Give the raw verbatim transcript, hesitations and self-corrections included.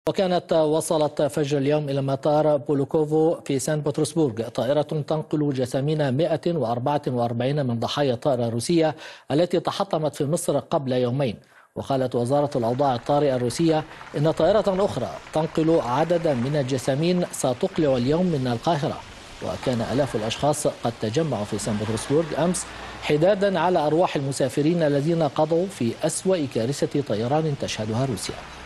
وكانت وصلت فجر اليوم إلى مطار بولوكوفو في سان بطرسبورغ طائرة تنقل جثامين مئة وأربعة وأربعين من ضحايا الطائرة الروسية التي تحطمت في مصر قبل يومين. وقالت وزارة الأوضاع الطارئة الروسية إن طائرة أخرى تنقل عددا من الجثامين ستقلع اليوم من القاهرة. وكان آلاف الأشخاص قد تجمعوا في سان بطرسبورغ أمس حدادا على أرواح المسافرين الذين قضوا في أسوأ كارثة طيران تشهدها روسيا.